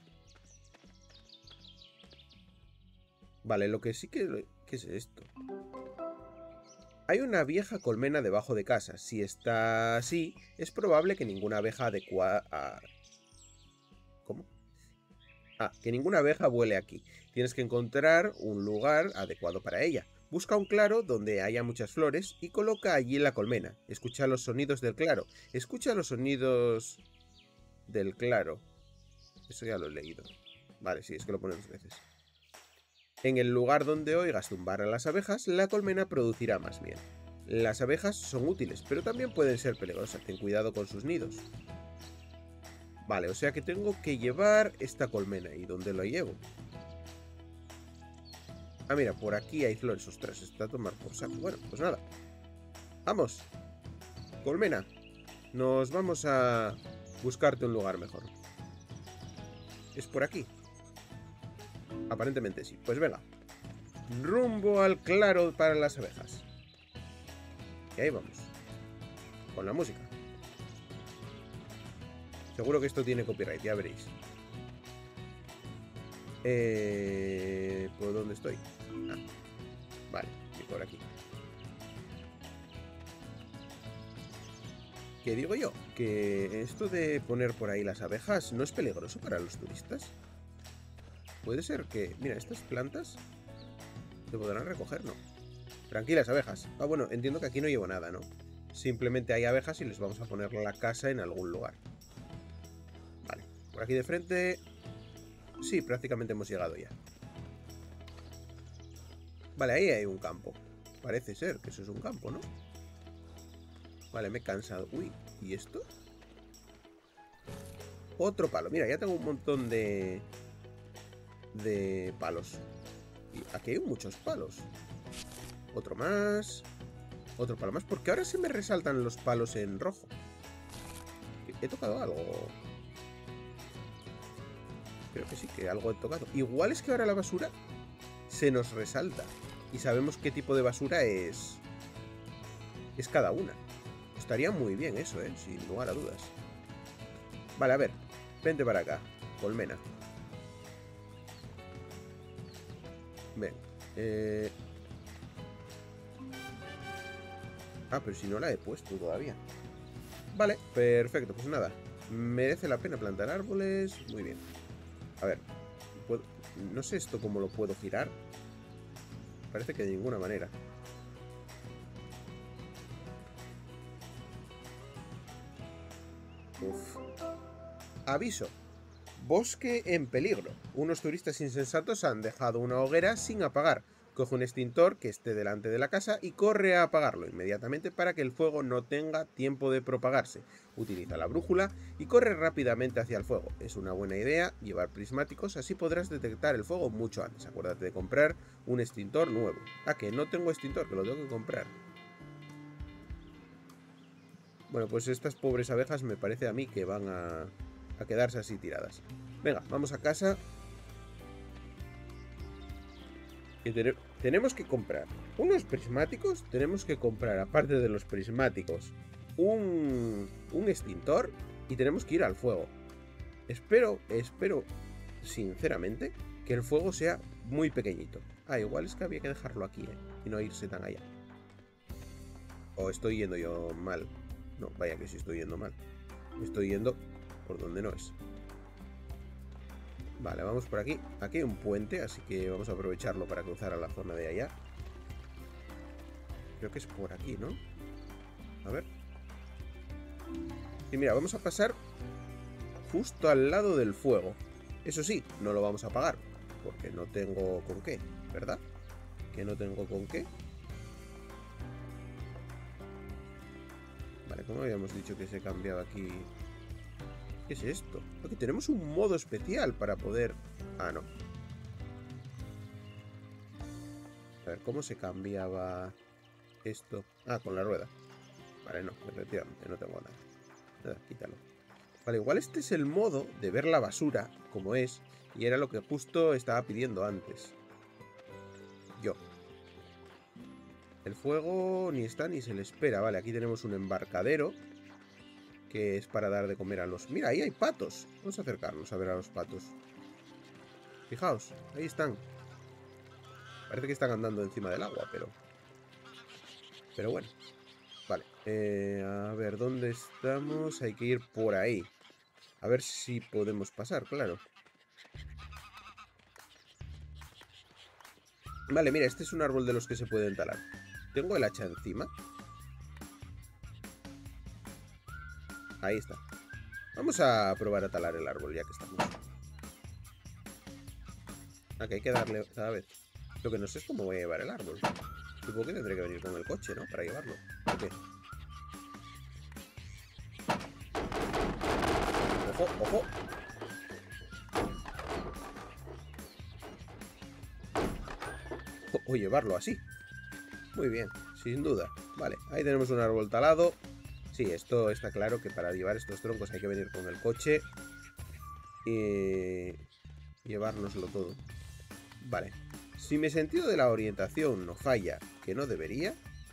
Vale, lo que sí que... ¿Qué es esto? Hay una vieja colmena debajo de casa. Si está así, es probable que ninguna abeja adecuada... ¿Cómo? Ah, que ninguna abeja vuele aquí. Tienes que encontrar un lugar adecuado para ella. Busca un claro donde haya muchas flores y coloca allí la colmena. Escucha los sonidos del claro. Escucha los sonidos del claro. Eso ya lo he leído. Vale, sí, es que lo pone dos veces. En el lugar donde oigas zumbar a las abejas, la colmena producirá más miel. Las abejas son útiles, pero también pueden ser peligrosas. Ten cuidado con sus nidos. Vale, o sea que tengo que llevar esta colmena. ¿Y dónde la llevo? Ah, mira, por aquí hay flores. Ostras, está a tomar por saco. Bueno, pues nada. ¡Vamos! Colmena. Nos vamos a buscarte un lugar mejor. ¿Es por aquí? Aparentemente sí. Pues venga. Rumbo al claro para las abejas. Y ahí vamos. Con la música. Seguro que esto tiene copyright, ya veréis. Eh, ¿Por dónde estoy? Ah, vale, y por aquí. ¿Qué digo yo? Que esto de poner por ahí las abejas no es peligroso para los turistas. Puede ser que... Mira, estas plantas se podrán recoger, ¿no? Tranquilas, abejas. Ah, bueno, entiendo que aquí no llevo nada, ¿no? Simplemente hay abejas y les vamos a poner la casa en algún lugar. Vale, por aquí de frente... Sí, prácticamente hemos llegado ya. Vale, ahí hay un campo. Parece ser que eso es un campo, ¿no? Vale, me he cansado. Uy, ¿y esto? Otro palo. Mira, ya tengo un montón de... De palos. Y aquí hay muchos palos. Otro más. Otro palo más. Porque ahora se me resaltan los palos en rojo. ¿He tocado algo? Creo que sí, que algo he tocado. Igual es que ahora la basura se nos resalta. Y sabemos qué tipo de basura es... Es cada una. Estaría muy bien eso, ¿eh? Sin lugar a dudas. Vale, a ver. Vente para acá. Colmena. Ven. Eh... Ah, pero si no la he puesto todavía. Vale, perfecto. Pues nada. Merece la pena plantar árboles. Muy bien. A ver. ¿puedo... No sé esto cómo lo puedo girar. Parece que de ninguna manera. Uf. Aviso. Bosque en peligro. Unos turistas insensatos han dejado una hoguera sin apagar. Coge un extintor que esté delante de la casa y corre a apagarlo inmediatamente para que el fuego no tenga tiempo de propagarse. Utiliza la brújula y corre rápidamente hacia el fuego. Es una buena idea llevar prismáticos, así podrás detectar el fuego mucho antes. Acuérdate de comprar un extintor nuevo. Ah, que no tengo extintor, que lo tengo que comprar. Bueno, pues estas pobres abejas me parece a mí que van a, a quedarse así tiradas. Venga, vamos a casa. Y te tenemos que comprar unos prismáticos. Tenemos que comprar, aparte de los prismáticos, un, un extintor. Y tenemos que ir al fuego. Espero, espero, sinceramente, que el fuego sea muy pequeñito. Ah, igual es que había que dejarlo aquí, ¿eh? Y no irse tan allá. O estoy yendo yo mal. No, vaya que sí estoy yendo mal. Estoy yendo por donde no es. Vale, vamos por aquí. Aquí hay un puente, así que vamos a aprovecharlo para cruzar a la zona de allá. Creo que es por aquí, ¿no? A ver. Y mira, vamos a pasar justo al lado del fuego. Eso sí, no lo vamos a apagar, porque no tengo con qué, ¿verdad? Que no tengo con qué. Vale, ¿cómo habíamos dicho que se cambiaba aquí? ¿Qué es esto? Porque tenemos un modo especial para poder... Ah, no. A ver, ¿cómo se cambiaba esto? Ah, con la rueda. Vale, no, efectivamente, no tengo nada. Nada, quítalo. Vale, igual este es el modo de ver la basura, como es, y era lo que justo estaba pidiendo antes. Yo. El fuego ni está ni se le espera. Vale, aquí tenemos un embarcadero, que es para dar de comer a los... Mira, ahí hay patos. Vamos a acercarnos a ver a los patos. Fijaos, ahí están. Parece que están andando encima del agua, pero... Pero bueno. Vale, eh, a ver, ¿dónde estamos? Hay que ir por ahí. A ver si podemos pasar, claro. Vale, mira, este es un árbol de los que se pueden talar. ¿Tengo el hacha encima? Ahí está. Vamos a probar a talar el árbol ya que estamos. Ah, que hay que darle cada vez. Lo que no sé es cómo voy a llevar el árbol. Supongo que tendré que venir con el coche, ¿no? Para llevarlo. Ok. ¡Ojo, ojo! O, o llevarlo así. Muy bien, sin duda. Vale, ahí tenemos un árbol talado. Sí, esto está claro que para llevar estos troncos hay que venir con el coche y llevárnoslo todo. Vale. Si mi sentido de la orientación no falla, que no debería,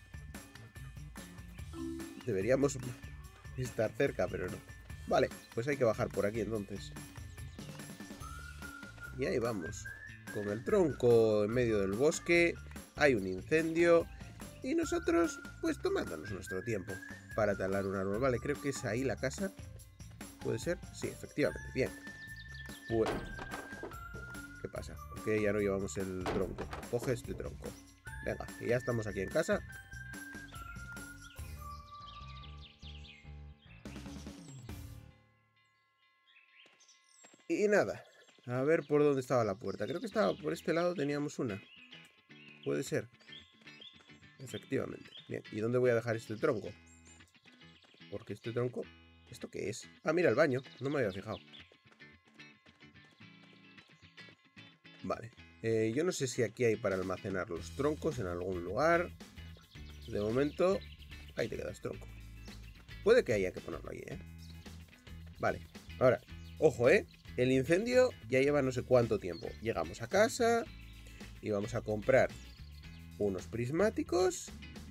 deberíamos estar cerca, pero no. Vale, pues hay que bajar por aquí entonces. Y ahí vamos. Con el tronco en medio del bosque, hay un incendio y nosotros, pues tomándonos nuestro tiempo para talar un árbol. Vale, creo que es ahí la casa. ¿Puede ser? Sí, efectivamente. Bien. Pues... ¿qué pasa? Porque ya no llevamos el tronco. Coge este tronco. Venga, y ya estamos aquí en casa. Y nada. A ver por dónde estaba la puerta. Creo que estaba por este lado, teníamos una. Puede ser. Efectivamente. Bien, ¿y dónde voy a dejar este tronco? Porque este tronco... ¿esto qué es? Ah, mira, el baño. No me había fijado. Vale. Eh, yo no sé si aquí hay para almacenar los troncos en algún lugar. De momento... ahí te quedas, tronco. Puede que haya que ponerlo ahí, ¿eh? Vale. Ahora, ojo, ¿eh? El incendio ya lleva no sé cuánto tiempo. Llegamos a casa y vamos a comprar unos prismáticos.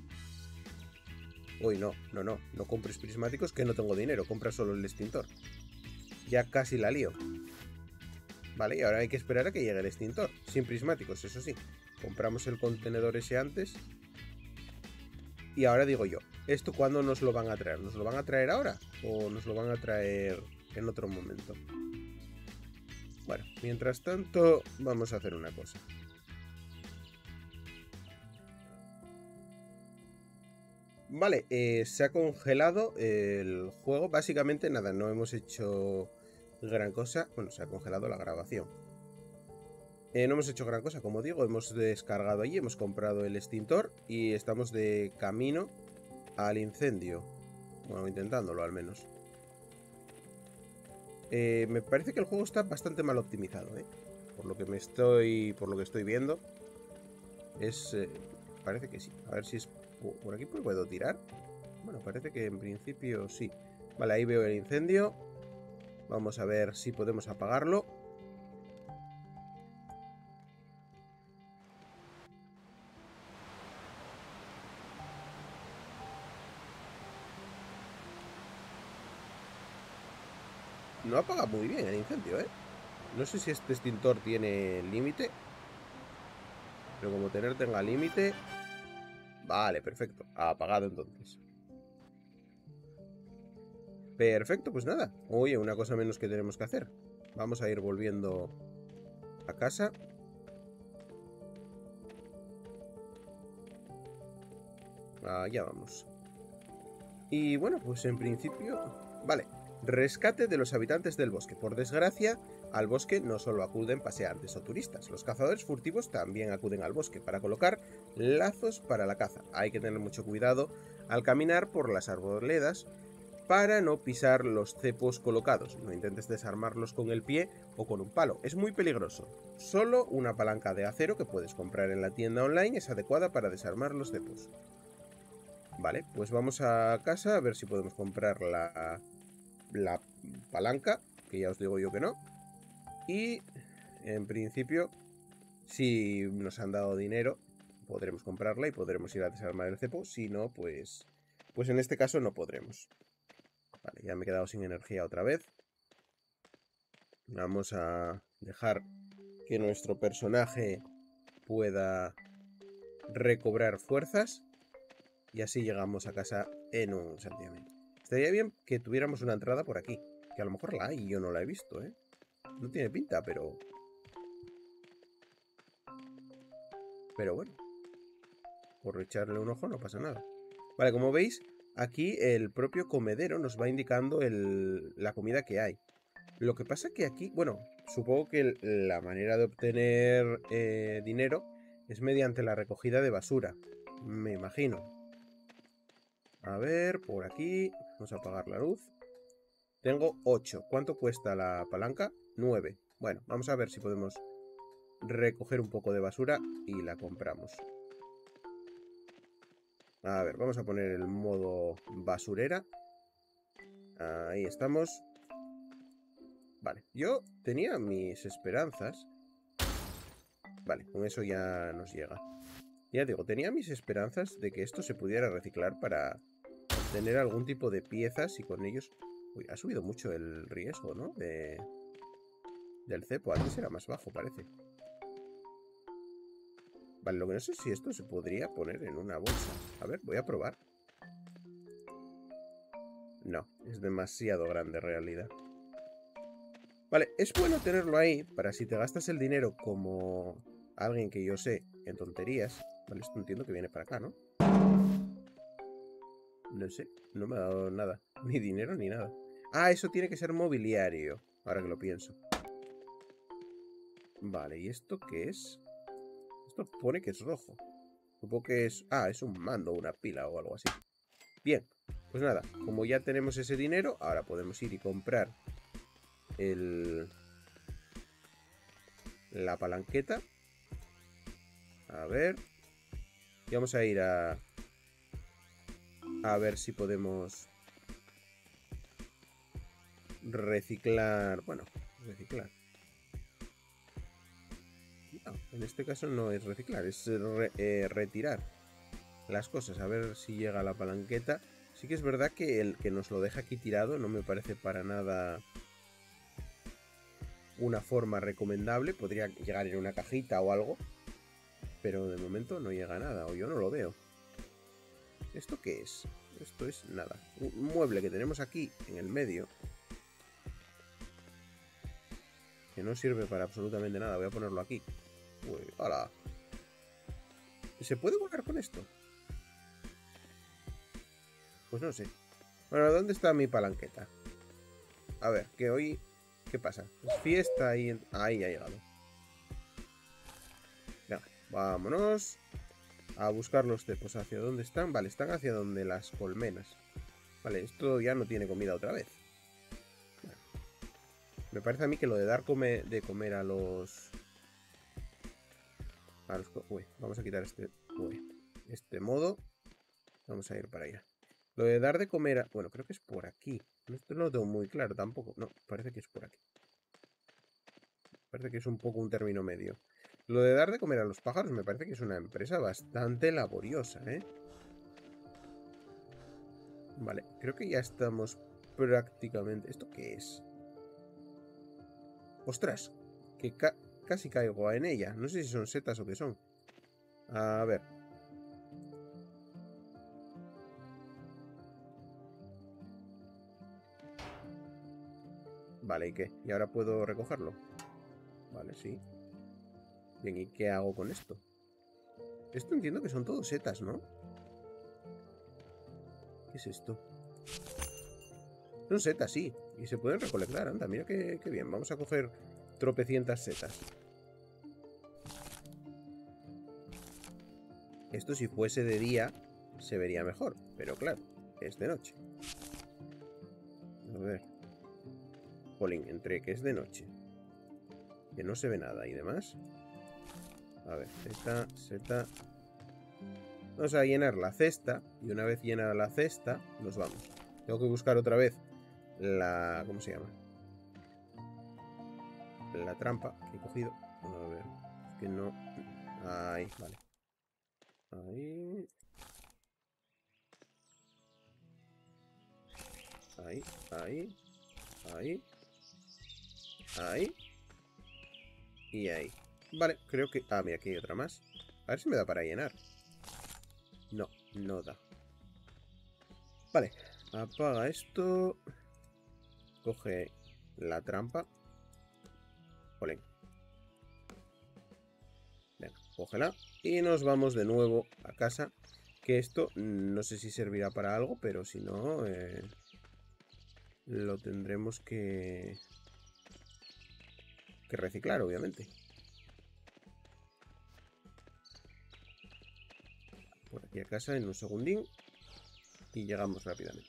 Uy, no, no, no. No compres prismáticos que no tengo dinero. Compra solo el extintor. Ya casi la lío. Vale, y ahora hay que esperar a que llegue el extintor. Sin prismáticos, eso sí. Compramos el contenedor ese antes. Y ahora digo yo, ¿esto cuándo nos lo van a traer? ¿Nos lo van a traer ahora? ¿O nos lo van a traer en otro momento? Bueno, mientras tanto, vamos a hacer una cosa. Vale, eh, se ha congelado el juego. Básicamente nada, no hemos hecho gran cosa. Bueno, se ha congelado la grabación. Eh, no hemos hecho gran cosa, como digo. Hemos descargado allí, hemos comprado el extintor y estamos de camino al incendio. Bueno, intentándolo al menos. Eh, me parece que el juego está bastante mal optimizado, ¿eh? Por lo que me estoy... por lo que estoy viendo. Es... Eh, parece que sí. A ver si es... ¿por aquí puedo tirar? Bueno, parece que en principio sí. Vale, ahí veo el incendio. Vamos a ver si podemos apagarlo. No apaga muy bien el incendio, ¿eh? No sé si este extintor tiene límite. Pero como tener tenga límite... Vale, perfecto. Apagado entonces. Perfecto, pues nada. Oye, una cosa menos que tenemos que hacer. Vamos a ir volviendo a casa. Allá vamos. Y bueno, pues en principio... Vale. Rescate de los habitantes del bosque. Por desgracia, al bosque no solo acuden paseantes o turistas. Los cazadores furtivos también acuden al bosque para colocar lazos para la caza. Hay que tener mucho cuidado al caminar por las arboledas para no pisar los cepos colocados. No intentes desarmarlos con el pie o con un palo. Es muy peligroso. Solo una palanca de acero que puedes comprar en la tienda online es adecuada para desarmar los cepos. Vale, pues vamos a casa a ver si podemos comprar la... la palanca, que ya os digo yo que no. Y en principio, si nos han dado dinero, podremos comprarla y podremos ir a desarmar el cepo. Si no, pues, pues en este caso no podremos. Vale, ya me he quedado sin energía otra vez. Vamos a dejar que nuestro personaje pueda recobrar fuerzas. Y así llegamos a casa en un santiamén. Estaría bien que tuviéramos una entrada por aquí. Que a lo mejor la hay y yo no la he visto, ¿eh? No tiene pinta, pero... Pero bueno. Por echarle un ojo no pasa nada. Vale, como veis, aquí el propio comedero nos va indicando el, la comida que hay. Lo que pasa que aquí, bueno, supongo que la manera de obtener eh, dinero es mediante la recogida de basura. Me imagino. A ver, por aquí. Vamos a apagar la luz. Tengo ocho. ¿Cuánto cuesta la palanca? nueve. Bueno, vamos a ver si podemos recoger un poco de basura y la compramos. A ver, vamos a poner el modo basurera. Ahí estamos. Vale, yo tenía mis esperanzas. Vale, con eso ya nos llega. Ya digo, tenía mis esperanzas de que esto se pudiera reciclar para obtener algún tipo de piezas y con ellos... Uy, ha subido mucho el riesgo, ¿no? De... Del cepo. Antes era más bajo, parece. Vale, lo que no sé es si esto se podría poner en una bolsa. A ver, voy a probar. No, es demasiado grande en realidad. Vale, es bueno tenerlo ahí para si te gastas el dinero como alguien que yo sé en tonterías. Vale, esto entiendo que viene para acá, ¿no? No sé, no me ha dado nada. Ni dinero ni nada. Ah, eso tiene que ser mobiliario. Ahora que lo pienso. Vale, ¿y esto qué es? Esto pone que es rojo. Supongo que es... Ah, es un mando, una pila o algo así. Bien, pues nada, como ya tenemos ese dinero, ahora podemos ir y comprar el... la palanqueta. A ver. Y vamos a ir a... A ver si podemos... reciclar... Bueno, reciclar. No, en este caso no es reciclar, es re, eh, retirar las cosas. A ver si llega la palanqueta. Sí que es verdad que el que nos lo deja aquí tirado no me parece para nada una forma recomendable. Podría llegar en una cajita o algo, pero de momento no llega nada, o yo no lo veo. ¿Esto qué es? Esto es nada. Un mueble que tenemos aquí en el medio, que no sirve para absolutamente nada. Voy a ponerlo aquí. Uy, ¡hala! ¿Se puede volar con esto? Pues no sé. Bueno, ¿dónde está mi palanqueta? A ver, que hoy... ¿Qué pasa? Es fiesta y... Ahí ha llegado. Ya, vámonos a buscar los cepos. ¿Hacia dónde están? Vale, están hacia donde las colmenas. Vale, esto ya no tiene comida otra vez. Bueno, me parece a mí que lo de dar come... de comer a los... A los... Uy, vamos a quitar este... Uy, este modo. Vamos a ir para allá. Lo de dar de comer a... Bueno, creo que es por aquí. Esto no lo tengo muy claro tampoco. No, parece que es por aquí. Parece que es un poco un término medio. Lo de dar de comer a los pájaros me parece que es una empresa bastante laboriosa, ¿eh? Vale, creo que ya estamos prácticamente... ¿Esto qué es? ¡Ostras! Que ca casi caigo en ella. No sé si son setas o qué son. A ver. Vale, ¿y qué? ¿Y ahora puedo recogerlo? Vale, sí. Bien, ¿y qué hago con esto? Esto entiendo que son todos setas, ¿no? ¿Qué es esto? Son setas, sí. Y se pueden recolectar, anda, mira qué, qué bien. Vamos a coger tropecientas setas. Esto si fuese de día se vería mejor, pero claro, es de noche. A ver. Jolín, entre que es de noche, que no se ve nada y demás. A ver, seta, seta. Vamos a llenar la cesta. Y una vez llena la cesta, nos vamos. Tengo que buscar otra vez la... ¿Cómo se llama? La trampa que he cogido. A ver, es que no... Ahí, vale. Ahí. Ahí, ahí. Ahí. Ahí. Y ahí. Vale, creo que... Ah, mira, aquí hay otra más. A ver si me da para llenar. No, no da. Vale, apaga esto. Coge la trampa. Jolín. Venga, cógela. Y nos vamos de nuevo a casa. Que esto no sé si servirá para algo, pero si no... Eh, lo tendremos que... Que reciclar, obviamente. Por aquí a casa en un segundín. Y llegamos rápidamente.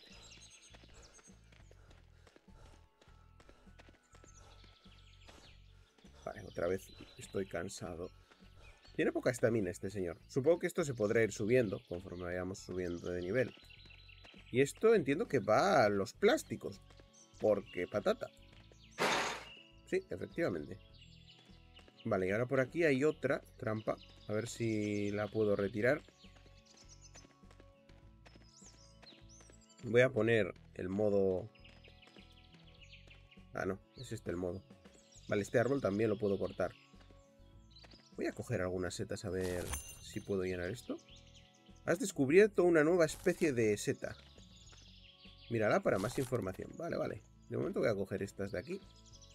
Vale, otra vez estoy cansado. Tiene poca estamina este señor. Supongo que esto se podrá ir subiendo conforme vayamos subiendo de nivel. Y esto entiendo que va a los plásticos. Porque patata. Sí, efectivamente. Vale, y ahora por aquí hay otra trampa. A ver si la puedo retirar. Voy a poner el modo... Ah, no, es este el modo. Vale, este árbol también lo puedo cortar. Voy a coger algunas setas a ver si puedo llenar esto. Has descubierto una nueva especie de seta. Mírala para más información. Vale, vale. De momento voy a coger estas de aquí.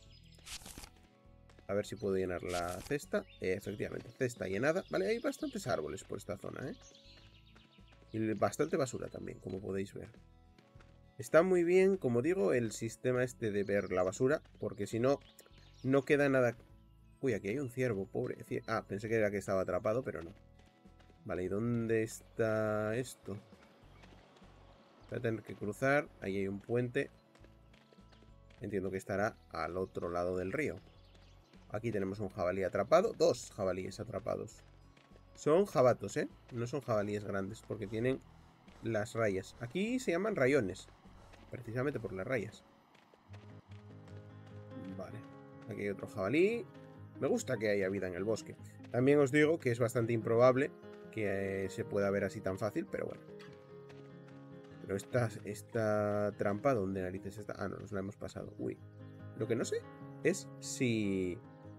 A ver si puedo llenar la cesta. Eh, efectivamente, cesta llenada. Vale, hay bastantes árboles por esta zona, ¿eh? Y bastante basura también, como podéis ver. Está muy bien, como digo, el sistema este de ver la basura. Porque si no, no queda nada... Uy, aquí hay un ciervo, pobre. Ah, pensé que era que estaba atrapado, pero no. Vale, ¿y dónde está esto? Voy a tener que cruzar. Ahí hay un puente. Entiendo que estará al otro lado del río. Aquí tenemos un jabalí atrapado. Dos jabalíes atrapados. Son jabatos, ¿eh? No son jabalíes grandes porque tienen las rayas. Aquí se llaman rayones. Precisamente por las rayas. Vale. Aquí hay otro jabalí. Me gusta que haya vida en el bosque. También os digo que es bastante improbable que eh, se pueda ver así tan fácil, pero bueno. Pero esta, esta trampa, ¿dónde narices está? Ah, no, nos la hemos pasado. Uy. Lo que no sé es si...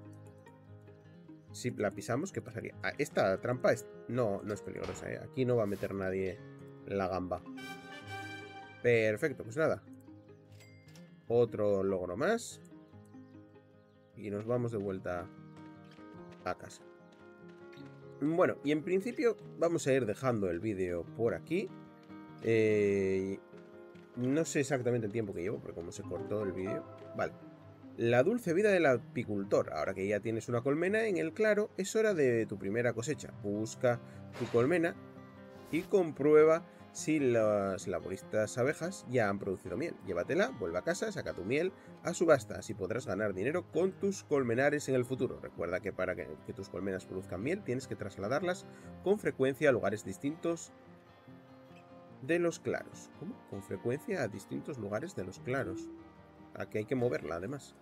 Si la pisamos, ¿qué pasaría? Ah, esta trampa es... No, no es peligrosa, ¿eh? Aquí no va a meter nadie la gamba. Perfecto, pues nada. Otro logro más. Y nos vamos de vuelta a casa. Bueno, y en principio vamos a ir dejando el vídeo por aquí. Eh, no sé exactamente el tiempo que llevo, porque como se cortó el vídeo. Vale. La dulce vida del apicultor. Ahora que ya tienes una colmena en el claro, es hora de tu primera cosecha. Busca tu colmena y comprueba si las laboristas abejas ya han producido miel. Llévatela, vuelve a casa, saca tu miel a subasta. Así podrás ganar dinero con tus colmenares en el futuro. Recuerda que para que, que tus colmenas produzcan miel tienes que trasladarlas con frecuencia a lugares distintos de los claros. ¿Cómo? Con frecuencia a distintos lugares de los claros. Aquí hay que moverla, además.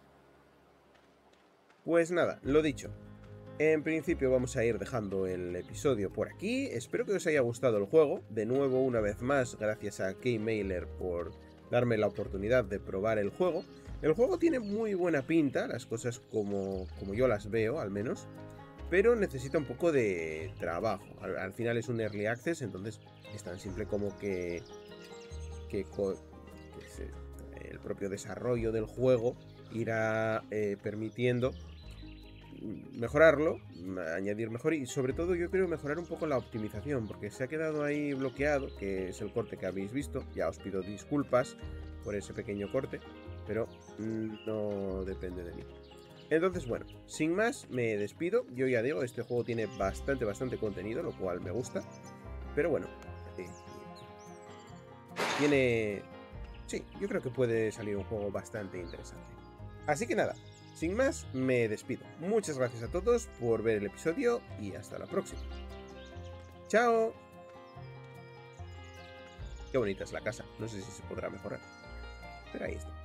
Pues nada, lo dicho. En principio vamos a ir dejando el episodio por aquí. Espero que os haya gustado el juego. De nuevo, una vez más, gracias a Keymailer por darme la oportunidad de probar el juego. El juego tiene muy buena pinta, las cosas como, como yo las veo, al menos. Pero necesita un poco de trabajo. Al, al final es un Early Access, entonces es tan simple como que... que, que se, el propio desarrollo del juego irá eh, permitiendo mejorarlo, añadir mejor y sobre todo yo creo mejorar un poco la optimización, porque se ha quedado ahí bloqueado, que es el corte que habéis visto. Ya os pido disculpas por ese pequeño corte, pero no depende de mí. Entonces, bueno, sin más, me despido. Yo ya digo, este juego tiene bastante, bastante contenido, lo cual me gusta. Pero bueno, eh, tiene... Sí, yo creo que puede salir un juego bastante interesante. Así que nada, sin más, me despido. Muchas gracias a todos por ver el episodio y hasta la próxima. ¡Chao! Qué bonita es la casa. No sé si se podrá mejorar, pero ahí está.